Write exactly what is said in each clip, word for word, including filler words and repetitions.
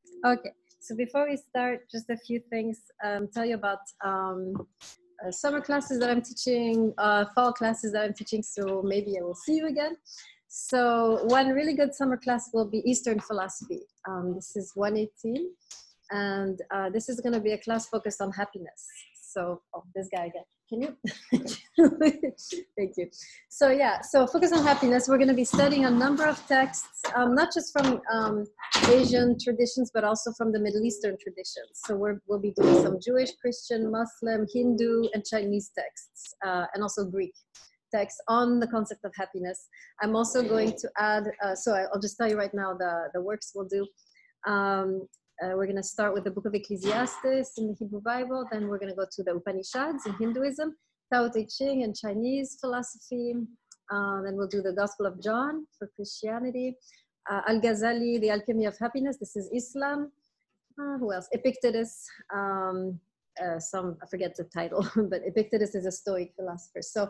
Okay, so before we start, just a few things. Um, tell you about um, uh, summer classes that I'm teaching, uh, fall classes that I'm teaching. So maybe I will see you again. So one really good summer class will be Eastern philosophy. Um, this is one eighteen, and uh, this is going to be a class focused on happiness. So, oh, this guy again. Can you? Thank you. So yeah, so focus on happiness. We're going to be studying a number of texts, um, not just from um, Asian traditions, but also from the Middle Eastern traditions. So we're, we'll be doing some Jewish, Christian, Muslim, Hindu, and Chinese texts, uh, and also Greek texts on the concept of happiness. I'm also going to add, uh, so I'll just tell you right now the, the works we'll do. Um, Uh, we're going to start with the book of Ecclesiastes in the Hebrew Bible. Then we're going to go to the Upanishads in Hinduism, Tao Te Ching in Chinese philosophy. Uh, then we'll do the Gospel of John for Christianity. Uh, Al-Ghazali, The Alchemy of Happiness. This is Islam. Uh, who else? Epictetus. Um, uh, some, I forget the title, but Epictetus is a Stoic philosopher. So.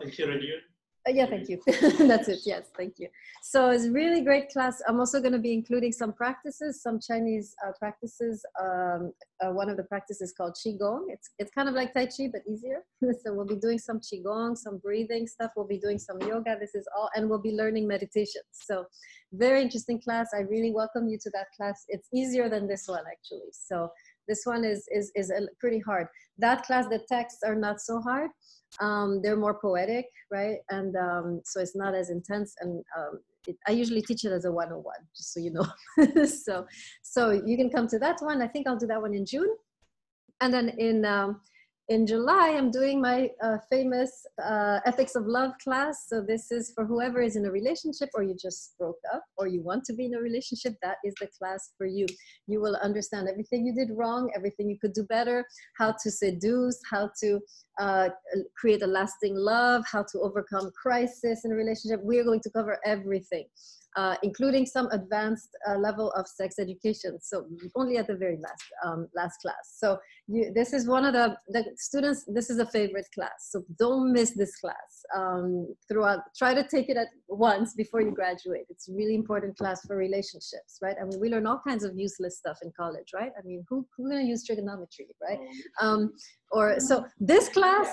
Uh, yeah, thank you. That's it. Yes, thank you. So it's a really great class. I'm also going to be including some practices, some Chinese uh, practices. Um, uh, one of the practices called Qigong. It's it's kind of like Tai Chi, but easier. So we'll be doing some Qigong, some breathing stuff. We'll be doing some yoga. This is all, and we'll be learning meditation. So very interesting class. I really welcome you to that class. It's easier than this one, actually. So this one is, is, is pretty hard. That class, the texts are not so hard. Um, they're more poetic, right? And um, so it's not as intense. And um, it, I usually teach it as a one oh one, just so you know. so, so you can come to that one. I think I'll do that one in June. And then in, um, in July, I'm doing my uh, famous uh, Ethics of Love class. So this is for whoever is in a relationship, or you just broke up, or you want to be in a relationship. That is the class for you. You will understand everything you did wrong, everything you could do better, how to seduce, how to uh, create a lasting love, how to overcome crisis in a relationship. We are going to cover everything. Uh, including some advanced uh, level of sex education. So only at the very last um, last class. So you, this is one of the, the students, this is a favorite class. So don't miss this class um, throughout. Try to take it at once before you graduate. It's a really important class for relationships, right? I mean, we learn all kinds of useless stuff in college, right? I mean, who, who's gonna use trigonometry, right? Um, or so this class,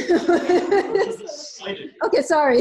okay, sorry.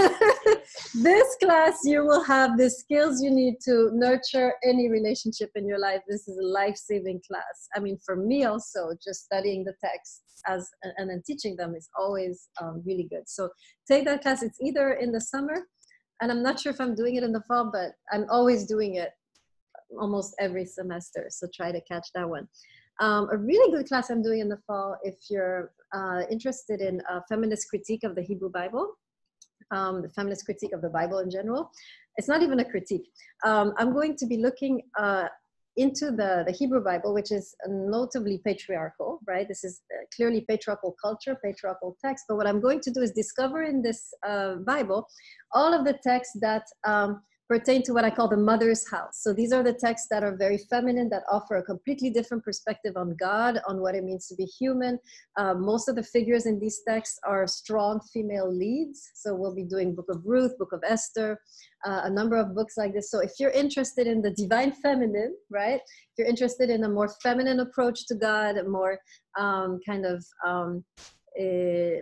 This class, you will have the skills you need to nurture any relationship in your life. This is a life-saving class. I mean, for me also, just studying the texts as and then teaching them is always um, really good. So take that class. It's either in the summer, and I'm not sure if I'm doing it in the fall, but I'm always doing it almost every semester. So try to catch that one. Um, a really good class I'm doing in the fall, if you're uh, interested in a feminist critique of the Hebrew Bible, um, the feminist critique of the Bible in general. It's not even a critique. Um, I'm going to be looking uh, into the, the Hebrew Bible, which is notably patriarchal, right? This is clearly patriarchal culture, patriarchal text. But what I'm going to do is discover in this uh, Bible all of the texts that um, pertain to what I call the mother's house. So these are the texts that are very feminine, that offer a completely different perspective on God, on what it means to be human. Uh, most of the figures in these texts are strong female leads. So we'll be doing Book of Ruth, Book of Esther, uh, a number of books like this. So if you're interested in the divine feminine, right? If you're interested in a more feminine approach to God, a more um, kind of, um, uh,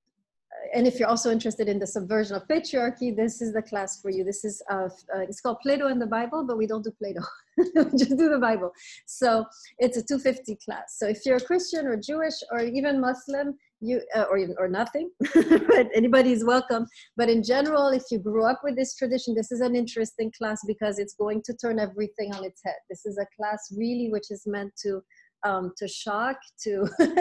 and if you're also interested in the subversion of patriarchy, this is the class for you. This is, uh, uh, it's called Plato in the Bible, but we don't do Plato. We just do the Bible. So it's a two fifty class. So if you're a Christian or Jewish or even Muslim, you uh, or even, or nothing, but anybody is welcome. But in general, if you grew up with this tradition, this is an interesting class because it's going to turn everything on its head. This is a class really which is meant to um, to shock, to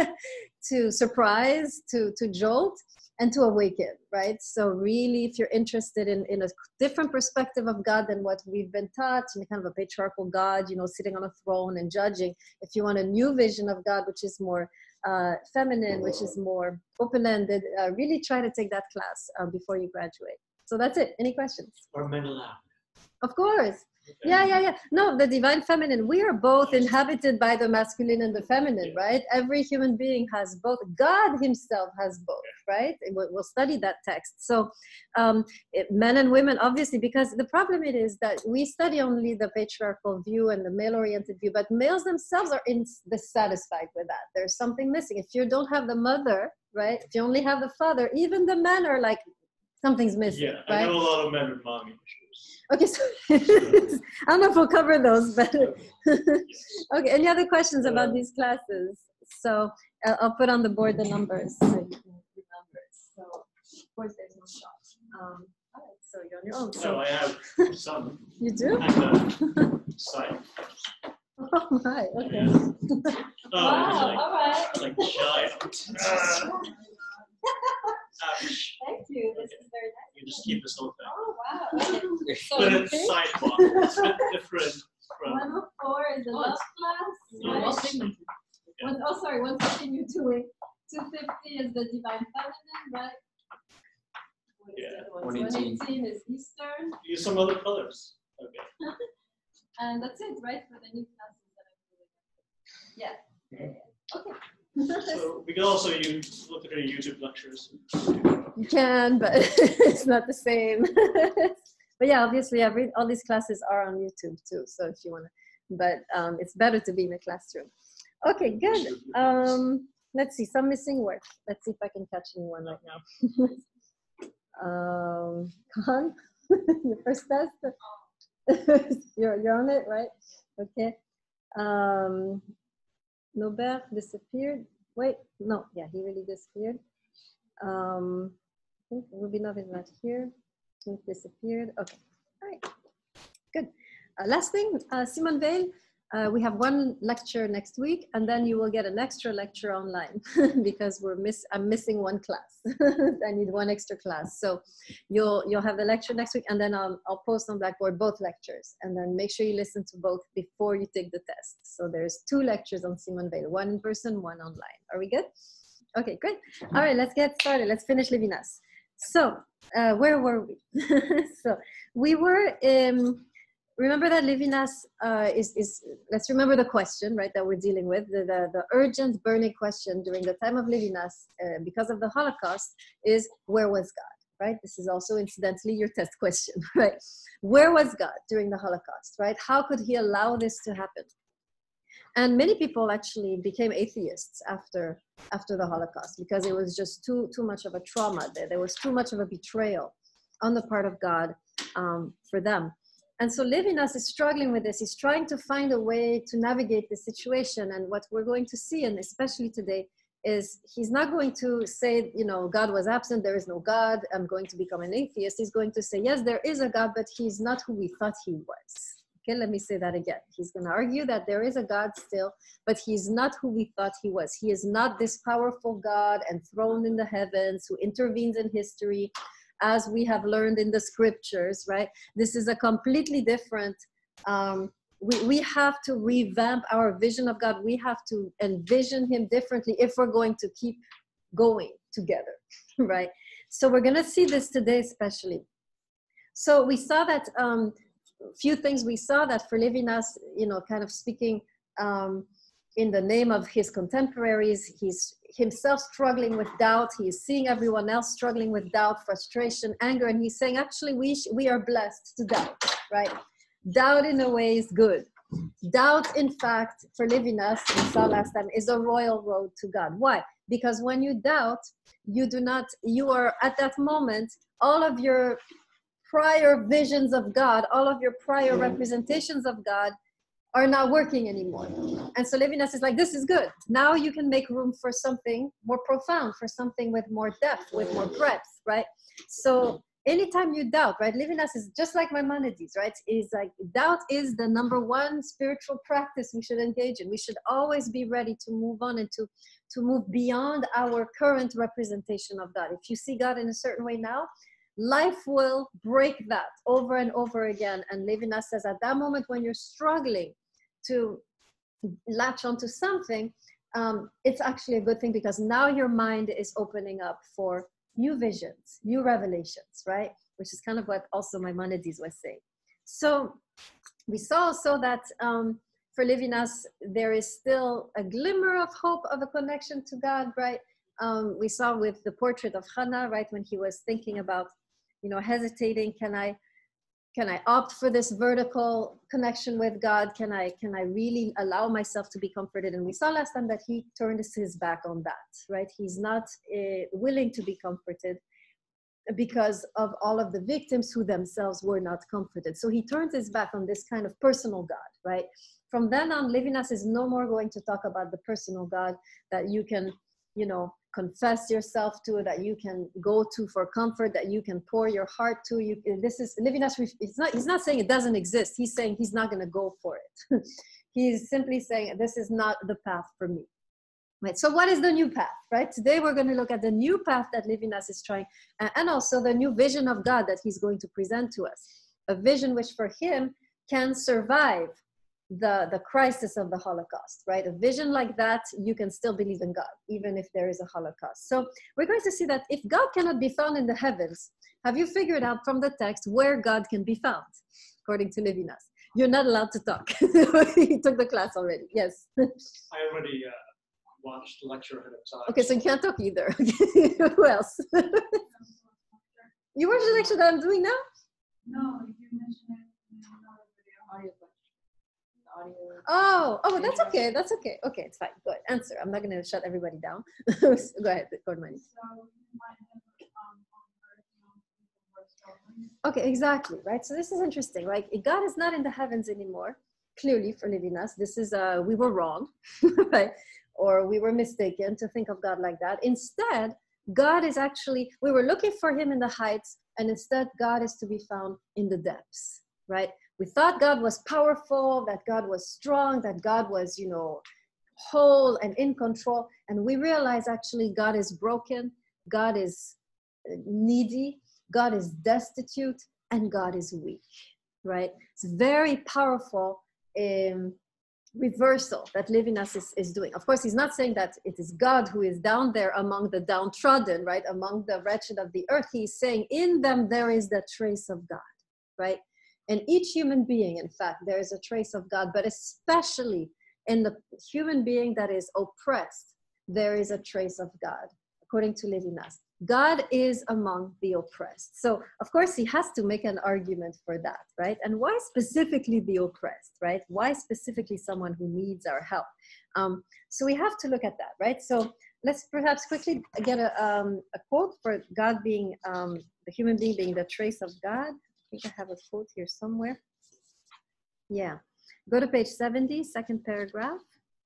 to surprise, to to jolt, and to awaken, right? So really, if you're interested in, in a different perspective of God than what we've been taught, in kind of a patriarchal God, you know, sitting on a throne and judging, if you want a new vision of God, which is more uh, feminine, which is more open-ended, uh, really try to take that class uh, before you graduate. So that's it. Any questions? Are men allowed? Of course. Yeah, yeah, yeah. No, the divine feminine. We are both inhabited by the masculine and the feminine, right? Every human being has both. God himself has both, right? We'll, we'll study that text. So um, it, men and women, obviously, because the problem it is that we study only the patriarchal view and the male-oriented view, but males themselves are in, dissatisfied with that. There's something missing. If you don't have the mother, right? If you only have the father, even the men are like, something's missing, yeah, right? I know a lot of men with mommy issues. Okay, so I don't know if we'll cover those, but okay. Any other questions about these classes? So uh, I'll put on the board the numbers so you can remember. So of course there's no shot. Um, all right, so you're on your own. So no, I have some. You do? And uh, side. Oh my, okay. Yeah. Oh, Wow, like, all right. like giant. Uh, ouch. Thank you. This is very nice. You just keep this whole thing. Oh wow. Okay. So But you it's think sidewalk. It's a bit different from. one oh four is the love class, Yeah. right? One, oh, sorry, one fifteen you're doing. two fifty is the divine feminine, right? What is Yeah. the other one? one eighteen is Eastern. Use some other colors. Okay. And that's it, right? For the new classes that I'm doing. Yeah. Yeah. yeah. Okay. So we can also use look at our YouTube lectures. You can, but it's not the same. But yeah, obviously, every all these classes are on YouTube too. So if you want to, but um, it's better to be in a classroom. Okay, good. Um, let's see, some missing words. Let's see if I can catch anyone right now. um, Khan, your first test. you're you're on it, right? Okay. Um, Nobert disappeared. Wait, no, yeah, he really disappeared. Um, I think Rubinov is not here. Smith disappeared. Okay, all right, good. Uh, last thing, uh, Simone Weil, uh, we have one lecture next week, and then you will get an extra lecture online because we're miss. I'm missing one class. I need one extra class. So you'll you'll have the lecture next week, and then I'll I'll post on Blackboard both lectures, and then make sure you listen to both before you take the test. So there's two lectures on Simone Weil, one in person, one online. Are we good? Okay, great. All right, let's get started. Let's finish Levinas. So uh, where were we? So we were in. Remember that Levinas uh, is, is, let's remember the question, right, that we're dealing with, the, the, the urgent burning question during the time of Levinas, uh, because of the Holocaust, is where was God, right? This is also incidentally your test question, right? Where was God during the Holocaust, right? How could he allow this to happen? And many people actually became atheists after, after the Holocaust because it was just too, too much of a trauma there. There was too much of a betrayal on the part of God um, for them. And so Levinas is struggling with this. He's trying to find a way to navigate the situation. And what we're going to see, and especially today, is he's not going to say, you know, God was absent, there is no God, I'm going to become an atheist. He's going to say, yes, there is a God, but he's not who we thought he was. Okay, let me say that again. He's going to argue that there is a God still, but he's not who we thought he was. He is not this powerful God enthroned in the heavens who intervenes in history, as we have learned in the scriptures, right? This is a completely different, um, we, we have to revamp our vision of God. We have to envision him differently if we're going to keep going together, right? So we're gonna see this today especially. So we saw that, um, few things we saw that for Levinas, you know, kind of speaking um, in the name of his contemporaries, he's himself struggling with doubt. He's seeing everyone else struggling with doubt, frustration, anger, and he's saying, actually, we, we are blessed to doubt, right? Doubt in a way is good. Doubt, in fact, for Levinas, we saw last time, is a royal road to God. Why? Because when you doubt, you do not, you are at that moment, all of your prior visions of God, all of your prior representations of God are not working anymore. And so Levinas is like, this is good. Now you can make room for something more profound, for something with more depth, with more breadth, right? So anytime you doubt, right? Levinas is just like Maimonides, right? Is like, doubt is the number one spiritual practice we should engage in. We should always be ready to move on and to, to move beyond our current representation of God. If you see God in a certain way now, life will break that over and over again. And Levinas says at that moment when you're struggling to latch onto something, um, it's actually a good thing because now your mind is opening up for new visions, new revelations, right? Which is kind of what also Maimonides was saying. So we saw also that um, for Levinas, there is still a glimmer of hope of a connection to God, right? Um, we saw with the portrait of Hannah, right, when he was thinking about, you know, hesitating, can I, can I opt for this vertical connection with God? Can I, can I really allow myself to be comforted? And we saw last time that he turned his back on that, right? He's not uh, willing to be comforted because of all of the victims who themselves were not comforted. So he turned his back on this kind of personal God, right? From then on, Levinas is no more going to talk about the personal God that you can, you know, confess yourself to, that you can go to for comfort, that you can pour your heart to. You, this is Levinas. It's not. He's not saying it doesn't exist. He's saying he's not going to go for it. He's simply saying this is not the path for me. Right. So what is the new path? Right. Today we're going to look at the new path that Levinas is trying, and also the new vision of God that he's going to present to us. A vision which for him can survive the, the crisis of the Holocaust, right? A vision like that, you can still believe in God, even if there is a Holocaust. So we're going to see that if God cannot be found in the heavens, have you figured out from the text where God can be found, according to Levinas? You're not allowed to talk. You took the class already. Yes. I already uh, watched the lecture ahead of time. Okay, so you can't talk either. Who else? You watched the lecture that I'm doing now? No, you mentioned it in another video. Audio lecture. Audio. Oh, oh, that's okay. That's okay. Okay, it's fine. Go ahead. Answer. I'm not going to shut everybody down. Go ahead. Go ahead, Manny. Okay, exactly. Right. So this is interesting, right? God is not in the heavens anymore. Clearly, for Levinas, this is uh, we were wrong, right? Or we were mistaken to think of God like that. Instead, God is actually, we were looking for him in the heights, and instead God is to be found in the depths, right? We thought God was powerful, that God was strong, that God was, you know, whole and in control. And we realize actually God is broken, God is needy, God is destitute, and God is weak, right? It's very powerful um, reversal that Levinas is, is doing. Of course, he's not saying that it is God who is down there among the downtrodden, right? Among the wretched of the earth. He's saying in them there is the trace of God, right? In each human being, in fact, there is a trace of God, but especially in the human being that is oppressed, there is a trace of God, according to Levinas. God is among the oppressed. So, of course, he has to make an argument for that, right? And why specifically the oppressed, right? Why specifically someone who needs our help? Um, so we have to look at that, right? So let's perhaps quickly get a, um, a quote for God being, um, the human being being the trace of God. I think I have a quote here somewhere. Yeah. Go to page seventy, second paragraph.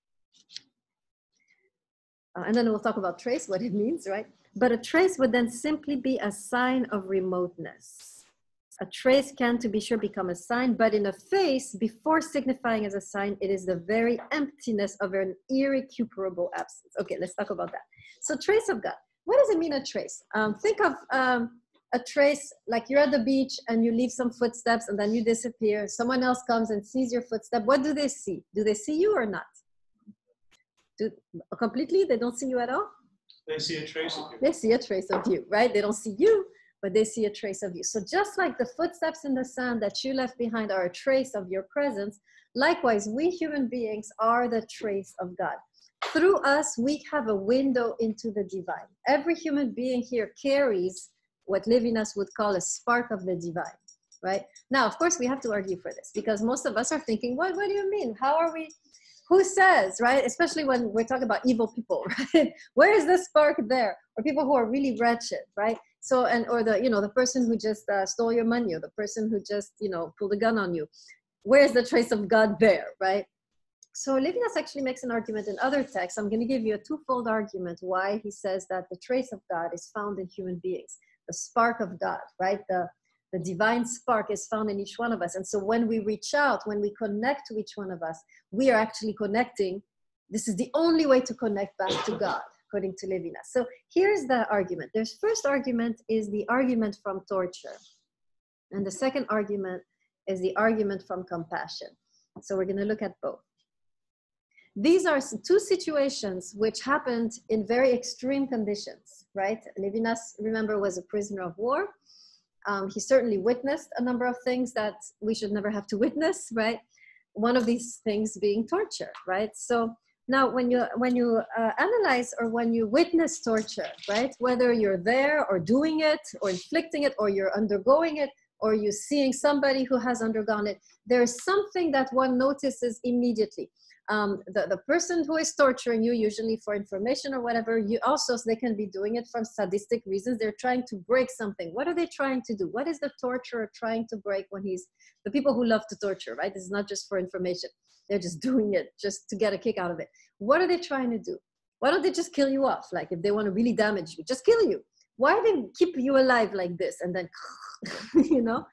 Uh, and then we'll talk about trace, what it means, right? But a trace would then simply be a sign of remoteness. A trace can, to be sure, become a sign, but in a face, before signifying as a sign, it is the very emptiness of an irrecuperable absence. Okay, let's talk about that. So trace of God. What does it mean, a trace? Um, think of um, a trace, like you're at the beach and you leave some footsteps and then you disappear. Someone else comes and sees your footstep. What do they see? Do they see you or not? Do, completely? They don't see you at all? They see a trace of you. They see a trace of you, right? They don't see you, but they see a trace of you. So just like the footsteps in the sand that you left behind are a trace of your presence, likewise, we human beings are the trace of God. Through us, we have a window into the divine. Every human being here carries what Levinas would call a spark of the divine, right? Now, of course, we have to argue for this because most of us are thinking, what, what do you mean? How are we? Who says, right? Especially when we're talking about evil people, right? Where is the spark there? Or people who are really wretched, right? So, and, or the, you know, the person who just uh, stole your money, or the person who just, you know, pulled a gun on you. Where's the trace of God there, right? So Levinas actually makes an argument in other texts. I'm going to give you a twofold argument why he says that the trace of God is found in human beings. The spark of God, right? The, the divine spark is found in each one of us. And so when we reach out, when we connect to each one of us, we are actually connecting. This is the only way to connect back to God, according to Levinas. So here's the argument. There's first argument is the argument from torture. And the second argument is the argument from compassion. So we're going to look at both. These are two situations which happened in very extreme conditions, right? Levinas, remember, was a prisoner of war. Um, he certainly witnessed a number of things that we should never have to witness, right? One of these things being torture, right? So now when you, when you uh, analyze or when you witness torture, right? Whether you're there or doing it or inflicting it or you're undergoing it or you're seeing somebody who has undergone it, there's something that one notices immediately. Um, the, the person who is torturing you, usually for information or whatever, you also, they can be doing it from sadistic reasons. They're trying to break something. What are they trying to do? What is the torturer trying to break when he's, the people who love to torture, right? This is not just for information. They're just doing it just to get a kick out of it. What are they trying to do? Why don't they just kill you off? Like if they want to really damage you, just kill you. Why do they keep you alive like this? And then, you know?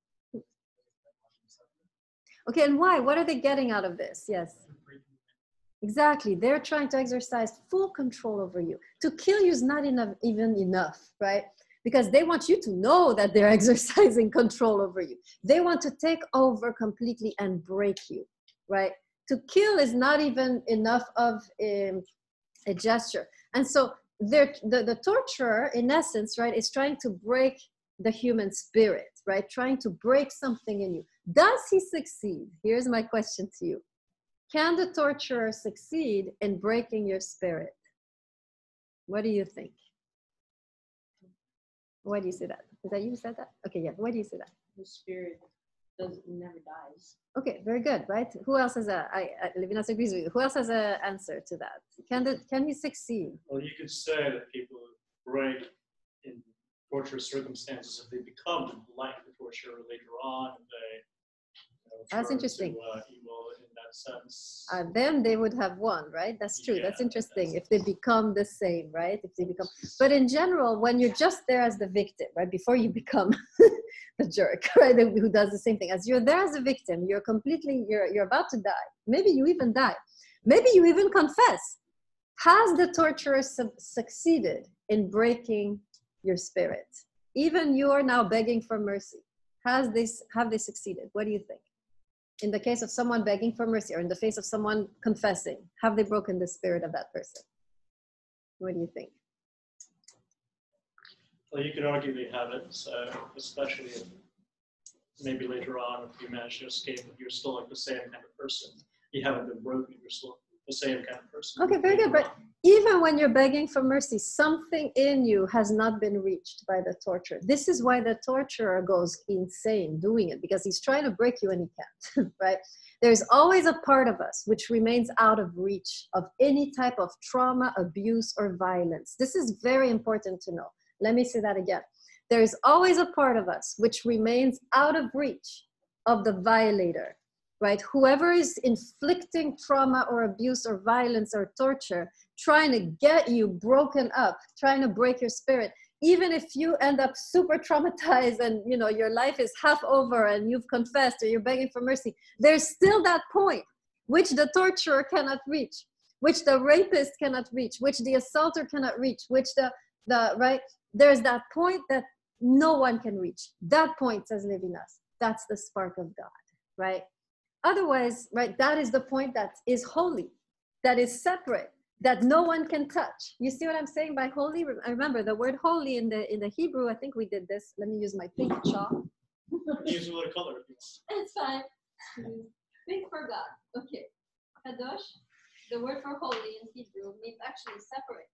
Okay, and why? What are they getting out of this? Yes. Exactly. They're trying to exercise full control over you. To kill you is not enough, even enough, right? Because they want you to know that they're exercising control over you. They want to take over completely and break you, right? To kill is not even enough of a, a gesture. And so the, the torturer, in essence, right, is trying to break the human spirit, right? Trying to break something in you. Does he succeed? Here's my question to you. Can the torturer succeed in breaking your spirit? What do you think? Why do you say that? Is that you who said that? Okay, yeah. Why do you say that? The spirit doesn't never dies. Okay, very good, right? Who else has a? I, I Levinas agrees with you. Who else has an answer to that? Can the can he succeed? Well, you could say that people break in torturous circumstances if they become like the torturer later on. And they, you know, That's turn interesting. To, uh, evil in that sense. Uh, then they would have won, right? That's true. Yeah, that's interesting. that's if they become the same, right? If they become, but in general, when you're just there as the victim, right? Before you become the jerk, right? Who does the same thing. As you're there as a victim, you're completely, you're, you're about to die. Maybe you even die. Maybe you even confess. Has the torturer su- succeeded in breaking your spirit? Even you are now begging for mercy. Has this, have they succeeded? What do you think? In the case of someone begging for mercy or in the face of someone confessing, have they broken the spirit of that person? What do you think? Well, you could argue they haven't, so especially if maybe later on, if you manage to escape, if you're still like the same kind of person. You haven't been broken, you're still the same kind of person. Okay, very good. But even when you're begging for mercy, something in you has not been reached by the torturer. This is why the torturer goes insane doing it, because he's trying to break you and he can't, right? There's always a part of us which remains out of reach of any type of trauma, abuse, or violence. This is very important to know. Let me say that again. There is always a part of us which remains out of reach of the violator, right? Whoever is inflicting trauma or abuse or violence or torture, trying to get you broken up, trying to break your spirit, even if you end up super traumatized and you know your life is half over and you've confessed or you're begging for mercy, there's still that point which the torturer cannot reach, which the rapist cannot reach, which the assaulter cannot reach, which the, the right, there's that point that no one can reach. That point, says Levinas, that's the spark of God, right? Otherwise, right, that is the point that is holy, that is separate, that no one can touch. You see what I'm saying by holy? I remember the word holy in the in the Hebrew, I think we did this. Let me use my pink chalk. Use another color. It's fine. Pink for God. Okay. Kadosh, the word for holy in Hebrew means actually separate.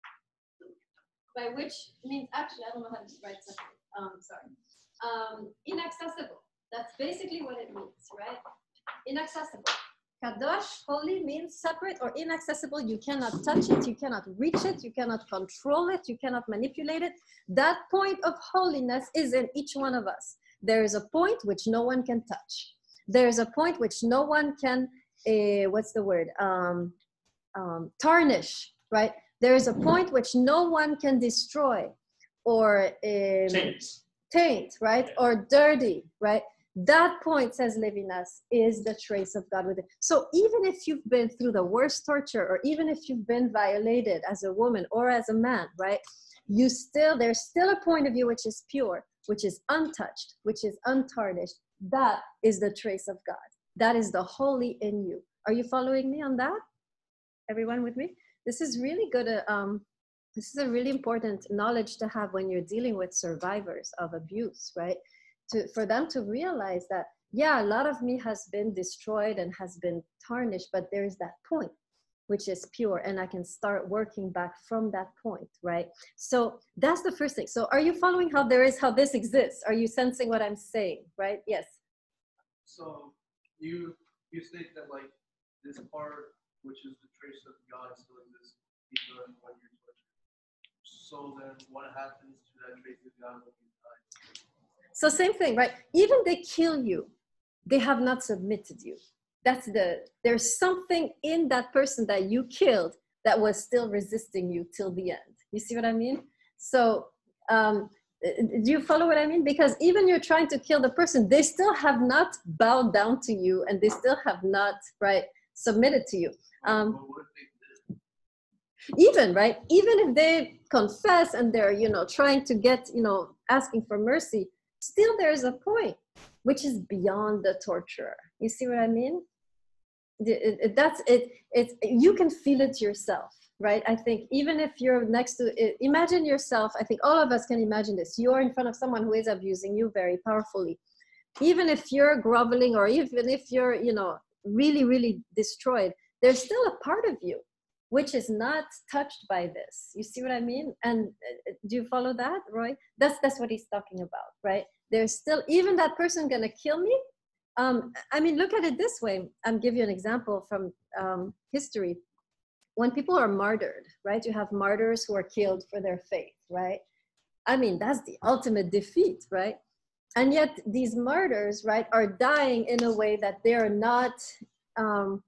By which means actually, I don't know how to write separate. Um, sorry. Um, inaccessible. That's basically what it means, right? Inaccessible. Kadosh, holy, means separate or inaccessible. You cannot touch it, you cannot reach it, you cannot control it, you cannot manipulate it. That point of holiness is in each one of us. There is a point which no one can touch. There is a point which no one can, uh, what's the word, um, um, tarnish, right? There is a point which no one can destroy or um, Taint. taint, right? Or dirty, right? That point, says Levinas, is the trace of God within. So even if you've been through the worst torture, or even if you've been violated as a woman or as a man, right? You still, there's still a point of you which is pure, which is untouched, which is untarnished. That is the trace of God. That is the holy in you. Are you following me on that? Everyone with me? This is really good uh, um, This is a really important knowledge to have when you're dealing with survivors of abuse, right? To, for them to realize that, yeah, a lot of me has been destroyed and has been tarnished, but there's that point, which is pure, and I can start working back from that point, right? So that's the first thing. So are you following how there is, how this exists? Are you sensing what I'm saying, right? Yes. So you you state that like this part, which is the trace of God, still exists even when you're tortured. So then what happens to that trace of God when you die? So same thing, right? Even they kill you, they have not submitted you. That's the, there's something in that person that you killed that was still resisting you till the end. You see what I mean? So um, do you follow what I mean? Because even you're trying to kill the person, they still have not bowed down to you, and they still have not, right, submitted to you. Um, But what if they did? even, right, even if they confess and they're, you know, trying to get, you know, asking for mercy, still there's a point which is beyond the torturer. You see what I mean? It, it, that's it. It's, you can feel it yourself, right? I think even if you're next to it, imagine yourself. I think all of us can imagine this. You're in front of someone who is abusing you very powerfully. Even if you're groveling, or even if you're, you know, really, really destroyed, there's still a part of you which is not touched by this. You see what I mean? And uh, do you follow that, Roy? That's that's what he's talking about, right? There's still, even that person gonna kill me. Um, I mean, look at it this way. I'll give you an example from um, history. When people are martyred, right? You have martyrs who are killed for their faith, right? I mean, that's the ultimate defeat, right? And yet these martyrs, right, are dying in a way that they are not, um,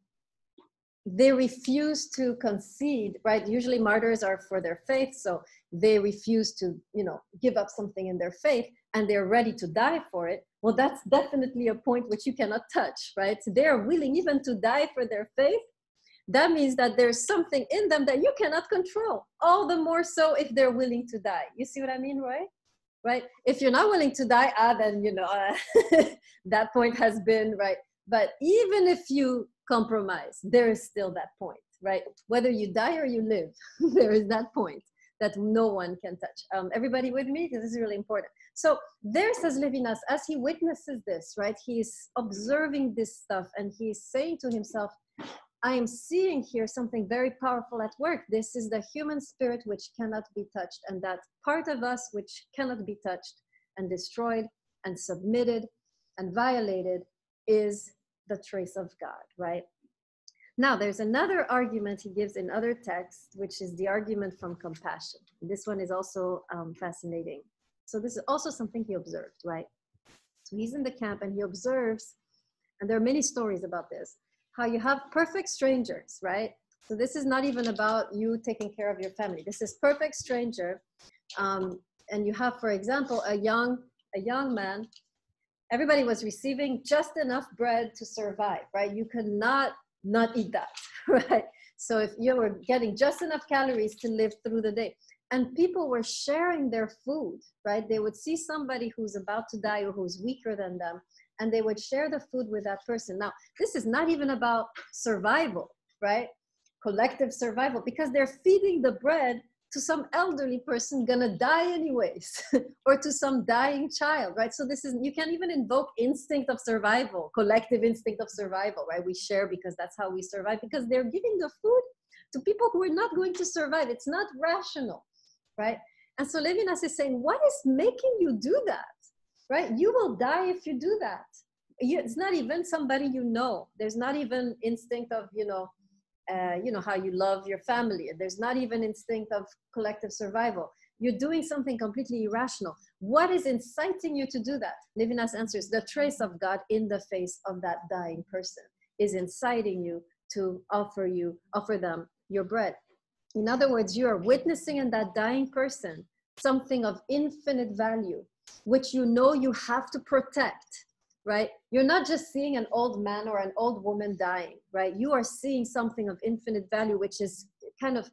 they refuse to concede, right? Usually martyrs are for their faith, so they refuse to, you know, give up something in their faith, and they're ready to die for it. Well, that's definitely a point which you cannot touch, right? So they're willing even to die for their faith. That means that there's something in them that you cannot control, all the more so if they're willing to die. You see what I mean, Roy? Right? If you're not willing to die, ah, then, you know, uh, that point has been, right? But even if you compromise, there is still that point, right? Whether you die or you live, there is that point that no one can touch. Um, everybody with me? This is really important. So there, says Levinas, as he witnesses this, right? He's observing this stuff, and he's saying to himself, I am seeing here something very powerful at work. This is the human spirit which cannot be touched, and that part of us which cannot be touched and destroyed and submitted and violated is the trace of God, right? Now, there's another argument he gives in other texts, which is the argument from compassion. This one is also um, fascinating. So this is also something he observed, right? So he's in the camp and he observes, and there are many stories about this, how you have perfect strangers, right? So this is not even about you taking care of your family. This is perfect stranger. Um, and you have, for example, a young, a young man. Everybody was receiving just enough bread to survive, right? You could not not eat that, right? So if you were getting just enough calories to live through the day, and people were sharing their food, right? They would see somebody who's about to die or who's weaker than them, and they would share the food with that person. Now, this is not even about survival, right? Collective survival, because they're feeding the bread to some elderly person gonna die anyways, or to some dying child, right? So this is, you can't even invoke instinct of survival, collective instinct of survival, right? We share because that's how we survive, because they're giving the food to people who are not going to survive. It's not rational, right? And so Levinas is saying, what is making you do that, right? You will die if you do that. You, it's not even somebody you know. There's not even instinct of, you know, Uh, you know, how you love your family. There's not even instinct of collective survival. You're doing something completely irrational. What is inciting you to do that? Levinas answers, the trace of God in the face of that dying person is inciting you to offer you, offer them your bread. In other words, you are witnessing in that dying person something of infinite value, which you know you have to protect. Right? You're not just seeing an old man or an old woman dying, right? You are seeing something of infinite value, which is kind of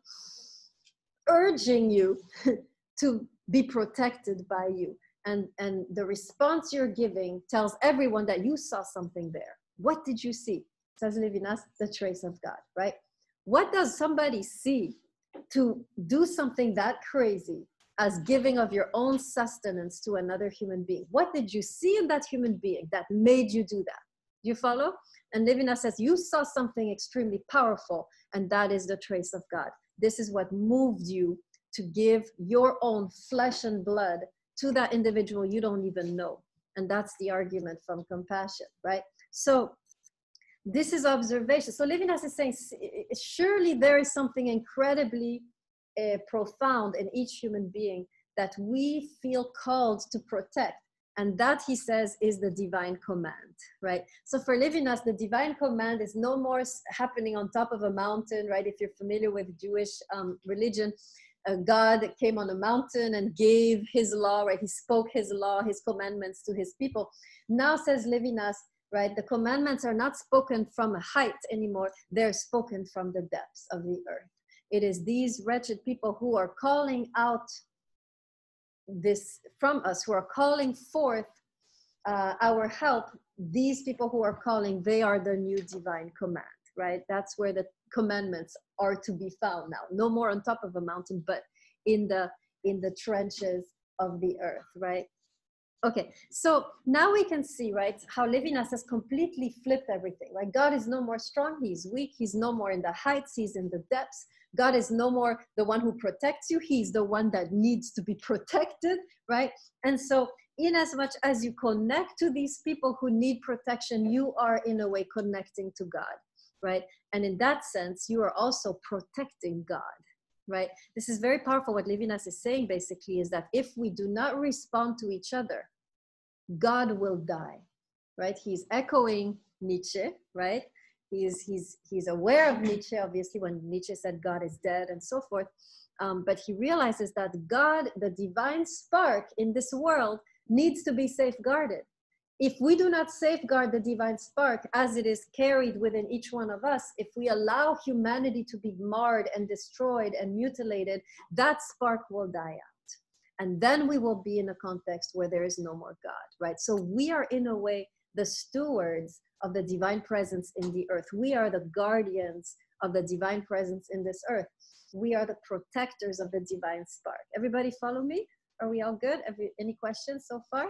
urging you to be protected by you. And, and the response you're giving tells everyone that you saw something there. What did you see? Says Levinas, the trace of God, right? What does somebody see to do something that crazy as giving of your own sustenance to another human being? What did you see in that human being that made you do that? Do you follow? And Levinas says, you saw something extremely powerful, and that is the trace of God. This is what moved you to give your own flesh and blood to that individual you don't even know. And that's the argument from compassion, right? So this is observation. So Levinas is saying, surely there is something incredibly uh, profound in each human being that we feel called to protect. And that, he says, is the divine command, right? So for Levinas, the divine command is no more happening on top of a mountain, right? If you're familiar with Jewish um, religion, uh, God came on a mountain and gave his law, right? He spoke his law, his commandments to his people. Now, says Levinas, right, the commandments are not spoken from a height anymore. They're spoken from the depths of the earth. It is these wretched people who are calling out this from us, who are calling forth uh, our help. These people who are calling, they are the new divine command, right? That's where the commandments are to be found now. No more on top of a mountain, but in the in the trenches of the earth, right? Okay, so now we can see, right, how Levinas has completely flipped everything. Like, God is no more strong, he's weak, he's no more in the heights, he's in the depths. God is no more the one who protects you, he's the one that needs to be protected, right? And so in as much as you connect to these people who need protection, you are in a way connecting to God, right? And in that sense, you are also protecting God, right? This is very powerful. What Levinas is saying basically is that if we do not respond to each other, God will die, right? He's echoing Nietzsche, right? He's, he's, he's aware of Nietzsche, obviously, when Nietzsche said God is dead and so forth. Um, but he realizes that God, the divine spark in this world, needs to be safeguarded. If we do not safeguard the divine spark as it is carried within each one of us, if we allow humanity to be marred and destroyed and mutilated, that spark will die out. And then we will be in a context where there is no more God, right? So we are, in a way, the stewards of the divine presence in the earth. We are the guardians of the divine presence in this earth. We are the protectors of the divine spark. Everybody follow me? Are we all good? Every, any questions so far?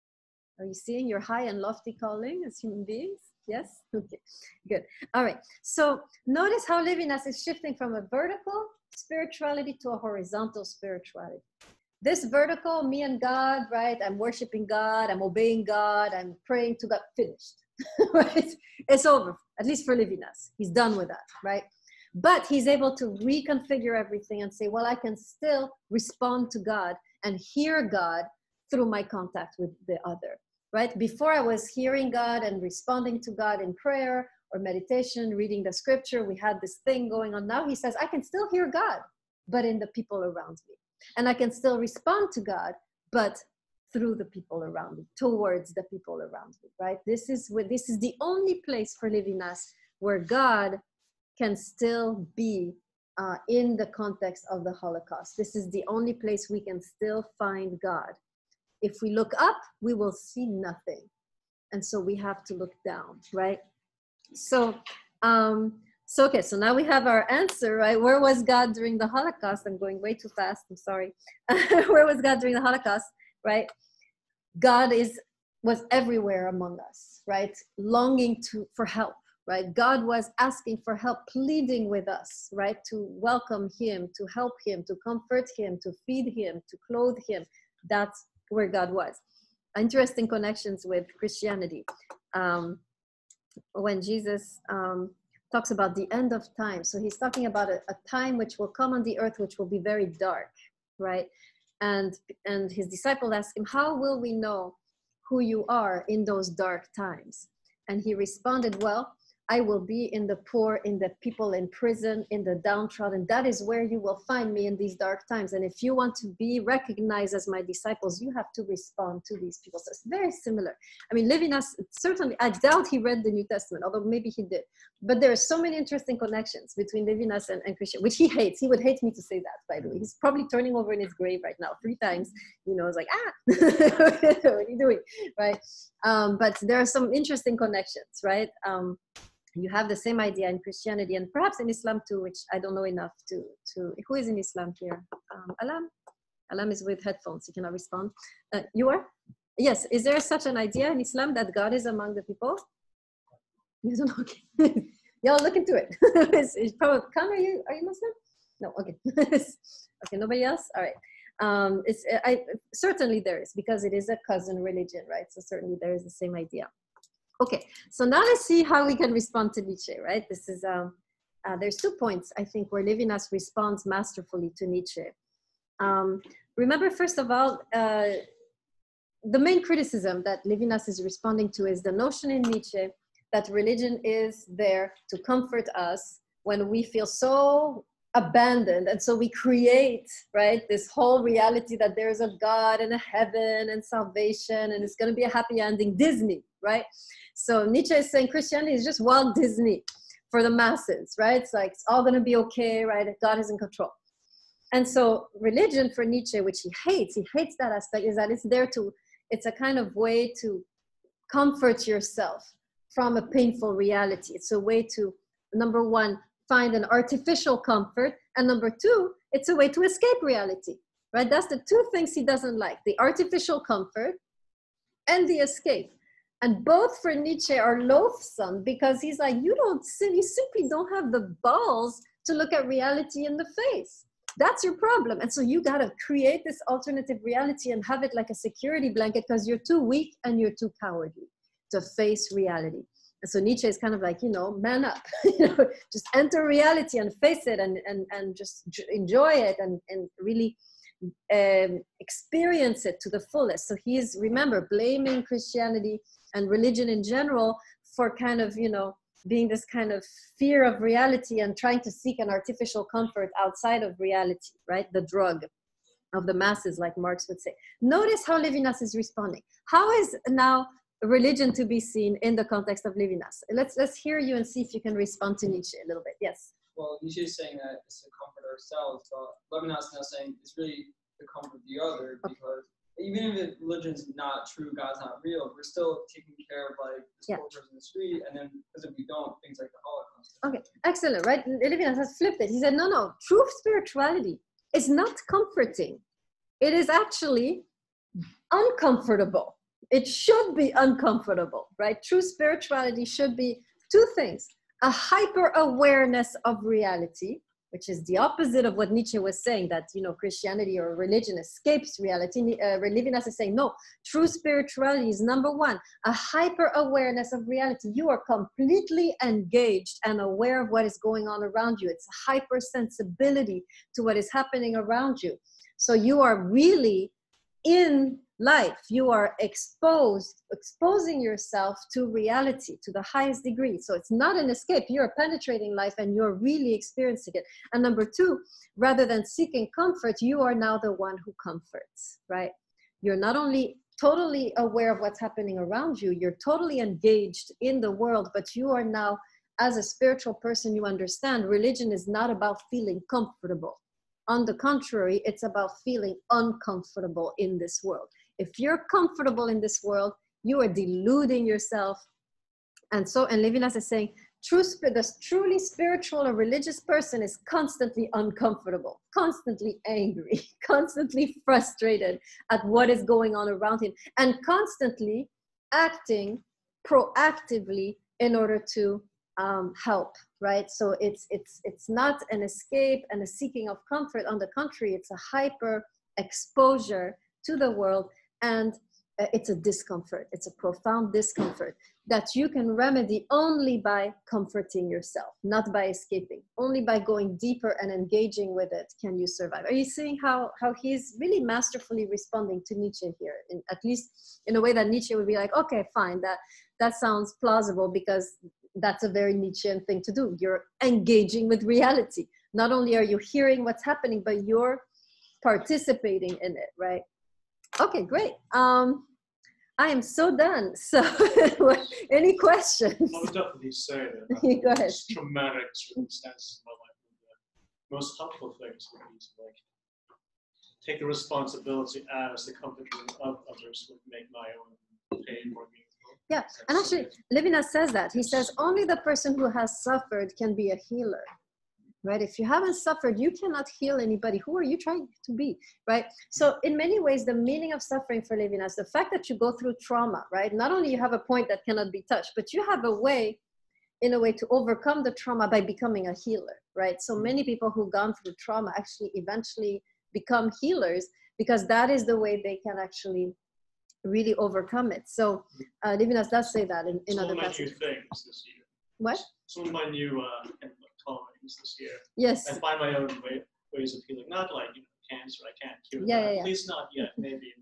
Are you seeing your high and lofty calling as human beings? Yes? Okay, good. All right. So notice how Levinas is shifting from a vertical spirituality to a horizontal spirituality. This vertical, me and God, right? I'm worshiping God, I'm obeying God, I'm praying to God, finished, right? It's over, at least for Levinas. He's done with that, right? But he's able to reconfigure everything and say, well, I can still respond to God and hear God through my contact with the other, right? Before I was hearing God and responding to God in prayer or meditation, reading the scripture, we had this thing going on. Now he says, I can still hear God, but in the people around me. And I can still respond to God, but through the people around me, towards the people around me, right? This is where, this is the only place for Levinas where God can still be uh, in the context of the Holocaust. This is the only place we can still find God. If we look up, we will see nothing. And so we have to look down, right? So, um, so okay, so now we have our answer, right? Where was God during the Holocaust? I'm going way too fast, I'm sorry. Where was God during the Holocaust, right? God is, was everywhere among us, right? Longing to, for help, right? God was asking for help, pleading with us, right? To welcome him, to help him, to comfort him, to feed him, to clothe him. That's where God was. Interesting connections with Christianity. Um, when Jesus um, talks about the end of time, so he's talking about a, a time which will come on the earth, which will be very dark, right? And, and his disciple asked him, how will we know who you are in those dark times? And he responded, well, I will be in the poor, in the people in prison, in the downtrodden. That is where you will find me in these dark times. And if you want to be recognized as my disciples, you have to respond to these people. So it's very similar. I mean, Levinas, certainly, I doubt he read the New Testament, although maybe he did. But there are so many interesting connections between Levinas and, and Christian, which he hates. He would hate me to say that, by the way. He's probably turning over in his grave right now, three times. You know, it's like, ah, what are you doing, right? Um, but there are some interesting connections, right? Um, You have the same idea in Christianity and perhaps in Islam too, which I don't know enough to, to who is in Islam here? Um, Alam? Alam is with headphones, he cannot respond. Uh, you are? Yes, is there such an idea in Islam that God is among the people? You don't know, okay. Y'all look into it. it's, it's probably, Khan, are you, are you Muslim? No, okay. Okay, nobody else? All right. Um, it's, I, certainly there is, because it is a cousin religion, right? So certainly there is the same idea. Okay, so now let's see how we can respond to Nietzsche, right? This is, um, uh, there's two points, I think, where Levinas responds masterfully to Nietzsche. Um, remember, first of all, uh, the main criticism that Levinas is responding to is the notion in Nietzsche that religion is there to comfort us when we feel so abandoned. And so we create, right, this whole reality that there's a God and a heaven and salvation and it's going to be a happy ending, Disney, right? So Nietzsche is saying Christianity is just Walt Disney for the masses, right? It's like, it's all going to be okay, right? God is in control. And so religion for Nietzsche, which he hates, he hates that aspect, is that it's there to, it's a kind of way to comfort yourself from a painful reality. It's a way to, number one, find an artificial comfort. And number two, it's a way to escape reality, right? That's the two things he doesn't like, the artificial comfort and the escape. And both for Nietzsche are loathsome because he's like, you don't, you simply don't have the balls to look at reality in the face. That's your problem. And so you got to create this alternative reality and have it like a security blanket because you're too weak and you're too cowardly to face reality. And so Nietzsche is kind of like, you know, man up, you know, just enter reality and face it and, and, and just enjoy it and, and really um, experience it to the fullest. So he is, remember, blaming Christianity and religion in general for kind of, you know, being this kind of fear of reality and trying to seek an artificial comfort outside of reality, right? The drug of the masses, like Marx would say. Notice how Levinas is responding. How is now religion to be seen in the context of Levinas? Let's, let's hear you and see if you can respond to Nietzsche a little bit. Yes. Well, Nietzsche is saying that it's to comfort ourselves, but Levinas is now saying it's really to comfort the other, because even if religion's not true, God's not real, we're still taking care of like the yeah. soldiers in the street, and then because if we don't, things like the Holocaust. Okay, excellent, right? Levinas has flipped it. He said, no, no, true spirituality is not comforting. It is actually uncomfortable. It should be uncomfortable, right? True spirituality should be two things: a hyper-awareness of reality, which is the opposite of what Nietzsche was saying, that, you know, Christianity or religion escapes reality. Uh, Levinas is saying, no, true spirituality is number one, a hyper-awareness of reality. You are completely engaged and aware of what is going on around you. It's a hypersensibility to what is happening around you. So you are really in life. You are exposed, exposing yourself to reality to the highest degree. So it's not an escape. You're penetrating life and you're really experiencing it. And number two, rather than seeking comfort, you are now the one who comforts, right? You're not only totally aware of what's happening around you, you're totally engaged in the world, but you are now, as a spiritual person, you understand religion is not about feeling comfortable. On the contrary, it's about feeling uncomfortable in this world. If you're comfortable in this world, you are deluding yourself. And so, and Levinas is saying, true, the truly spiritual or religious person is constantly uncomfortable, constantly angry, constantly frustrated at what is going on around him, and constantly acting proactively in order to um, help, right? So it's, it's, it's not an escape and a seeking of comfort. On the contrary, it's a hyper exposure to the world. And uh, it's a discomfort. It's a profound discomfort that you can remedy only by comforting yourself, not by escaping. Only by going deeper and engaging with it can you survive. Are you seeing how, how he's really masterfully responding to Nietzsche here, in, at least in a way that Nietzsche would be like, okay, fine, that, that sounds plausible because that's a very Nietzschean thing to do. You're engaging with reality. Not only are you hearing what's happening, but you're participating in it, right? Okay, great. Um, I am so done. So, any questions? I would definitely say that. Go ahead. These traumatic circumstances in my life, the most helpful things would be to like take the responsibility as the comforter of others would make my own pain more meaningful. Yeah, and actually, Levinas says that. He says only the person who has suffered can be a healer, right? If you haven't suffered, you cannot heal anybody. Who are you trying to be, right? So in many ways, the meaning of suffering for Levinas, the fact that you go through trauma, right? Not only you have a point that cannot be touched, but you have a way, in a way, to overcome the trauma by becoming a healer, right? So many people who've gone through trauma actually eventually become healers because that is the way they can actually really overcome it. So uh, Levinas does say that in, in Some other of my new passages. things this year. What? Some of my new uh, kind of like callings this year. Yes. I find my own way, ways of healing. Not like, you know, cancer, I can't cure Yeah, that. yeah, yeah. At least not yet, maybe.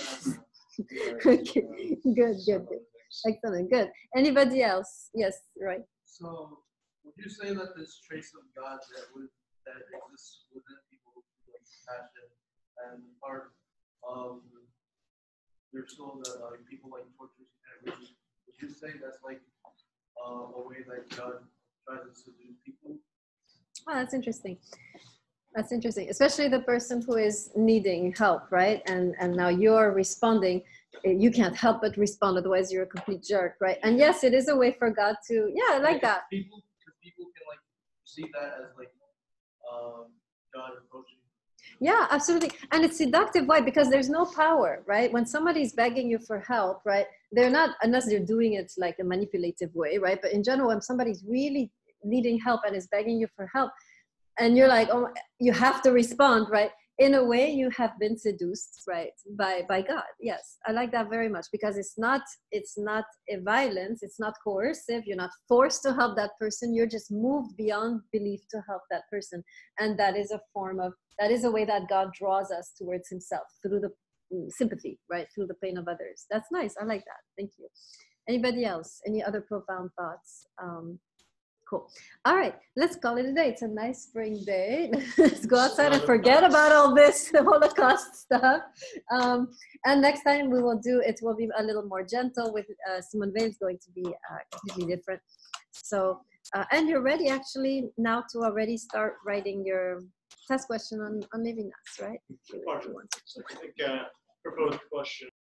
Okay, good, good, good. Excellent, good. Anybody else? Yes, right. So, would you say that this trace of God that would that exists within people, like compassion and part of their soul that like people like torture and would you say that's like uh, a way that God tries to seduce people? Oh, that's interesting. That's interesting, especially the person who is needing help, right? And and now you're responding. You can't help but respond, otherwise you're a complete jerk, right? And yes, it is a way for God to, yeah, I like that. People, because people can like see that as like um, God approaching. Yeah, absolutely. And it's seductive. Why? Because there's no power, right? When somebody's begging you for help, right? They're not, unless they're doing it like a manipulative way, right? But in general, when somebody's really needing help and is begging you for help, and you're like, oh, you have to respond, right? In a way, you have been seduced, right, by by God. Yes, I like that very much because it's not it's not a violence, it's not coercive. You're not forced to help that person. You're just moved beyond belief to help that person, and that is a form of that is a way that God draws us towards Himself through the mm, sympathy, right, through the pain of others. That's nice. I like that. Thank you. Anybody else? Any other profound thoughts? Um, Cool. All right, let's call it a day. It's a nice spring day. Let's go outside and forget about all this Holocaust stuff. Um, and next time we will do, it will be a little more gentle with uh, Simone Weil is going to be uh, completely different. So, uh, and you're ready actually now to already start writing your test question on, on Levinas, right? If you, if you want to. So I think uh, proposed question.